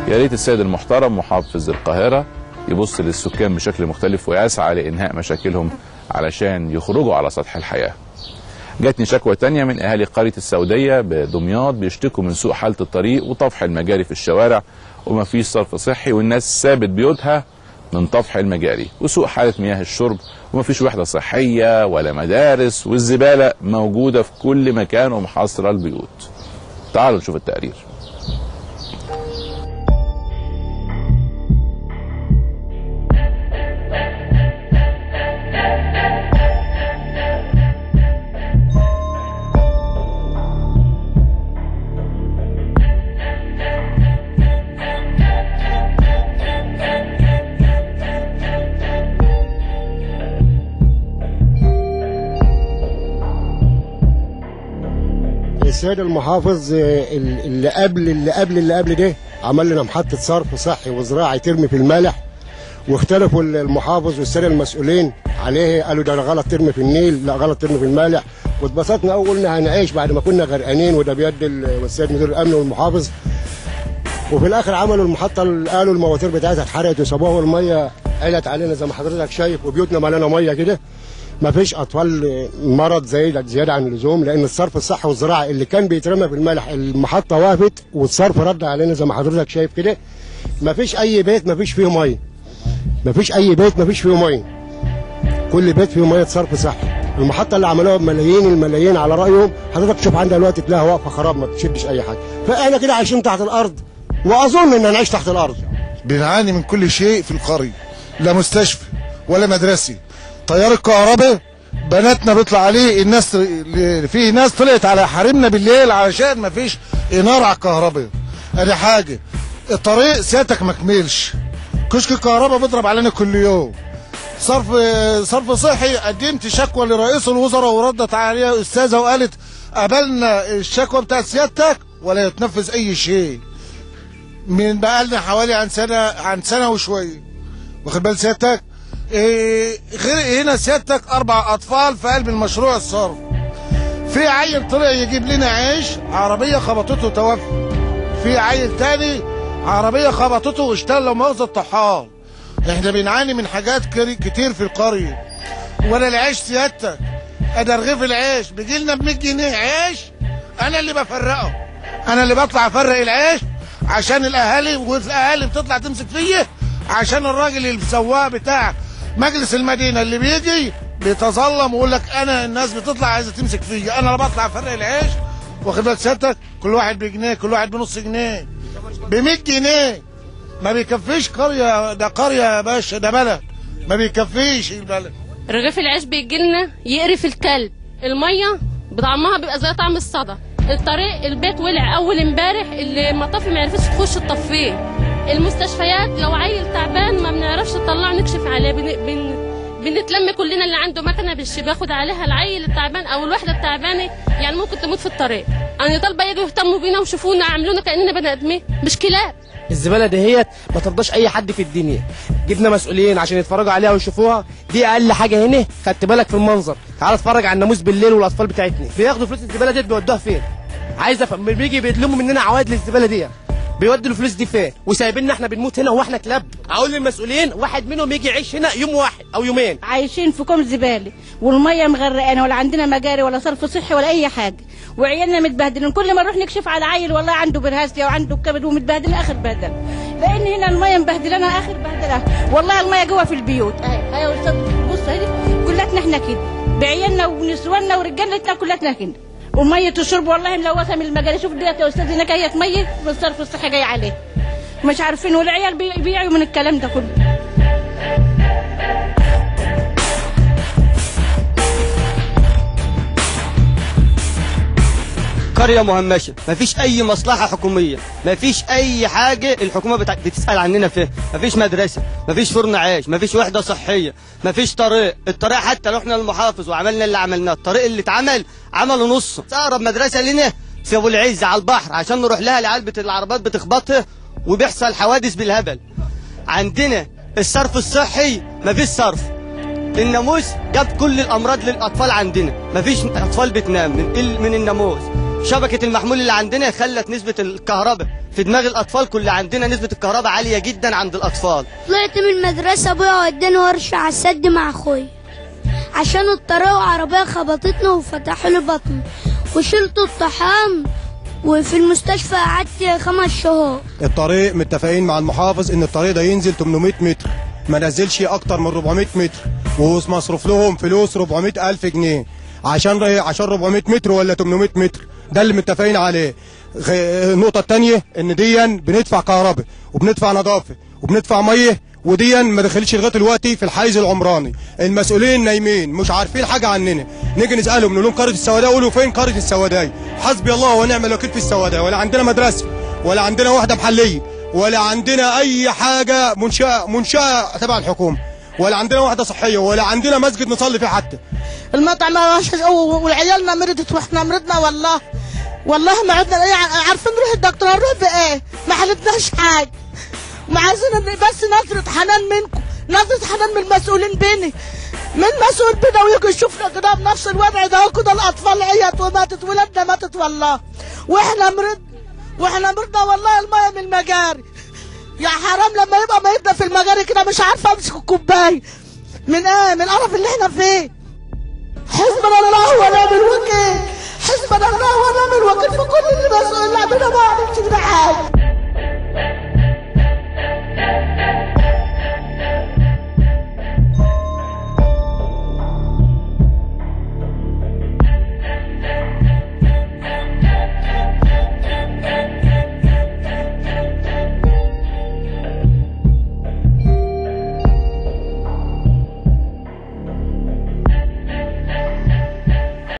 يا ريت السيد المحترم محافظ القاهرة يبص للسكان بشكل مختلف ويسعى لإنهاء مشاكلهم علشان يخرجوا على سطح الحياة. جاتني شكوى تانية من أهالي قرية السودية بدمياط بيشتكوا من سوء حالة الطريق وطفح المجاري في الشوارع ومفيش صرف صحي، والناس سابت بيوتها من طفح المجاري، وسوء حالة مياه الشرب ومفيش وحدة صحية ولا مدارس، والزبالة موجودة في كل مكان ومحاصرة البيوت. تعالوا نشوف التقرير. السيد المحافظ اللي قبل ده عمل لنا محطة صرف صحي وزراعي ترمي في المالح، واختلفوا المحافظ والسادة المسؤولين عليه، قالوا ده غلط ترمي في النيل، لا غلط ترمي في المالح. واتبسطنا قوي قلنا هنعيش بعد ما كنا غرقانين، وده بيد السيد مدير الامن والمحافظ. وفي الاخر عملوا المحطة، قالوا المواتير بتاعتها اتحرقت وسابوها والميه علت علينا زي ما حضرتك شايف، وبيوتنا مليانه ميه كده. ما فيش اطفال مرض زياده عن اللزوم، لان الصرف الصحي والزراعي اللي كان بيترمى في الملح المحطه وقفت والصرف رد علينا زي ما حضرتك شايف كده. ما فيش اي بيت ما فيش فيه ميه، ما فيش اي بيت ما فيش فيه ميه، كل بيت فيه ميه صرف صحي. المحطه اللي عملوها بملايين الملايين على رايهم، حضرتك تشوف عندها دلوقتي تلاقيها واقفه خراب ما بتشدش اي حاجه. فاحنا كده عايشين تحت الارض، واظن ان هنعيش تحت الارض. بنعاني من كل شيء في القريه، لا مستشفى ولا مدرسه، تيار الكهرباء بناتنا بيطلع عليه الناس، في ناس طلعت على حريمنا بالليل علشان ما فيش اناره على الكهرباء. ادي حاجه. الطريق سيادتك ما كملش، كشك الكهرباء بيضرب علينا كل يوم. صرف صحي، قدمت شكوى لرئيس الوزراء وردت عليها استاذه وقالت قبلنا الشكوى بتاعت سيادتك ولا يتنفذ اي شيء. من بقالنا حوالي عن سنه وشويه، واخد بال سيادتك؟ غير هنا سيادتك 4 أطفال في قلب المشروع الصرف. في عيل طلع يجيب لنا عيش، عربية خبطته توفى. في عيل تاني عربية خبطته واشتغل لو مؤاخذة الطحال. احنا بنعاني من حاجات كتير في القرية. ولا العيش سيادتك، ادي رغيف العيش بيجي لنا ب100 جنيه عيش، انا اللي بفرقه، انا اللي بطلع افرق العيش عشان الاهالي، والاهالي بتطلع تمسك فيه عشان الراجل السواق بتاع مجلس المدينه اللي بيجي بيتظلم ويقول لك انا الناس بتطلع عايزه تمسك فيا، انا اللي بطلع افرق العيش. واخد بالك سيادتك؟ كل واحد بجنيه، كل واحد بنص جنيه، ب100 جنيه ما بيكفيش قريه. ده قريه يا باشا، ده بلد ما بيكفيش البلد. رغيف العيش بيجي لنا يقرف الكلب، الميه بطعمها بيبقى زي طعم الصدى، الطريق البيت ولع اول امبارح، المطافي ما عرفتش تخش تطفيه، المستشفيات لو عيل تعبان ما بنعرفش نطلعه نكشف عليه، بنتلم كلنا اللي عنده مكنه بياخد عليها العيل التعبان او الوحده التعبانه، يعني ممكن تموت في الطريق. انا طالبه يجوا يهتموا بينا ويشوفونا، يعملونا كاننا بني ادمين مش كلاب. الزباله دهيت ما ترضاش اي حد في الدنيا، جبنا مسؤولين عشان يتفرجوا عليها ويشوفوها، دي اقل حاجه هنا. خدت بالك في المنظر؟ تعال اتفرج على الناموس بالليل والاطفال بتاعتنا بياخدوا فلوس الزباله ديت بيودوها فين؟ عايز افهم، بيجي بيطلبوا مننا عوائد للزباله دي، بيودوا الفلوس دي فين؟ وسايبيننا احنا بنموت هنا واحنا كلاب. اقول للمسؤولين واحد منهم يجي يعيش هنا يوم واحد او يومين. عايشين في كوم زباله والميه مغرقانه، ولا عندنا مجاري ولا صرف صحي ولا اي حاجه، وعيالنا متبهدلين. كل ما نروح نكشف على عيل والله عنده برهاسيا وعنده كبد ومتبهدل اخر بهدل، لان هنا الميه مبهدلانا اخر بهدله. والله الميه جوه في البيوت اهي يا استاذ، بص اهي كلتنا احنا كده بعيالنا ونسواننا ورجالتنا كلتنا كده، وميه الشرب والله ملوثه من المجاري. شوف ديت يا استاذ هناك هي ميه والصرف الصحي جاي عليه، مش عارفين، والعيال بيعيوا من الكلام ده كله. قرية مهمشة، مفيش أي مصلحة حكومية، مفيش أي حاجة الحكومة بتسأل عننا فيها، مفيش مدرسة، مفيش فرن عيش، مفيش وحدة صحية، مفيش طريق. الطريق حتى لو احنا المحافظ وعملنا اللي عملناه، الطريق اللي اتعمل عملوا نصه. أقرب مدرسة لنا في أبو العز على البحر عشان نروح لها، العيال العربات بتخبطها وبيحصل حوادث بالهبل. عندنا الصرف الصحي مفيش صرف، الناموس جاب كل الأمراض للأطفال عندنا، مفيش أطفال بتنام من الناموس. شبكه المحمول اللي عندنا خلت نسبه الكهرباء في دماغ الاطفال كل عندنا نسبه الكهرباء عاليه جدا عند الاطفال. طلعت من المدرسه ابويا وداني ورشه على السد مع اخويا عشان الطريق عربيه خبطتنا وفتحوا لي بطني وشلت الطحام وفي المستشفى قعدت 5 شهور. الطريق متفقين مع المحافظ ان الطريق ده ينزل 800 متر ما نزلش اكتر من 400 متر ومصروف لهم فلوس 400,000 جنيه عشان 400 متر ولا 800 متر، ده اللي متفقين عليه. النقطه الثانيه ان ديا بندفع كهرباء وبندفع نظافه وبندفع ميه وديا ما دخلتش لغايه دلوقتي في الحيز العمراني. المسؤولين نايمين مش عارفين حاجه عننا، نيجي نسالهم نقول لهم قريه السواداء، يقولوا فين قريه السواداء؟ حسبي الله ونعم الوكيل في السواداء، ولا عندنا مدرسه ولا عندنا وحده محليه ولا عندنا اي حاجه منشاه تبع الحكومه ولا عندنا وحده صحيه ولا عندنا مسجد نصلي فيه حتى. المطعم والعيالنا مرضت واحنا مرضنا والله ما عدنا عارفين نروح الدكتور نروح بايه؟ ما حلتناش حاجه. ما عايزين بس نظره حنان منكم، نظره حنان من المسؤولين بيني، من مسؤول بينا ويجي يشوفنا كده بنفس الوضع ده كده. الاطفال عيت وماتت، ولادنا ماتت والله، واحنا مرضنا والله. الميه من المجاري يا حرام، لما يبقى ميتنا في المجاري كده مش عارفه امسك الكوبايه من ايه؟ من القرف اللي احنا فيه. حسبنا الله ونعم الوكيل، حسبنا الله ونعم الوكيل في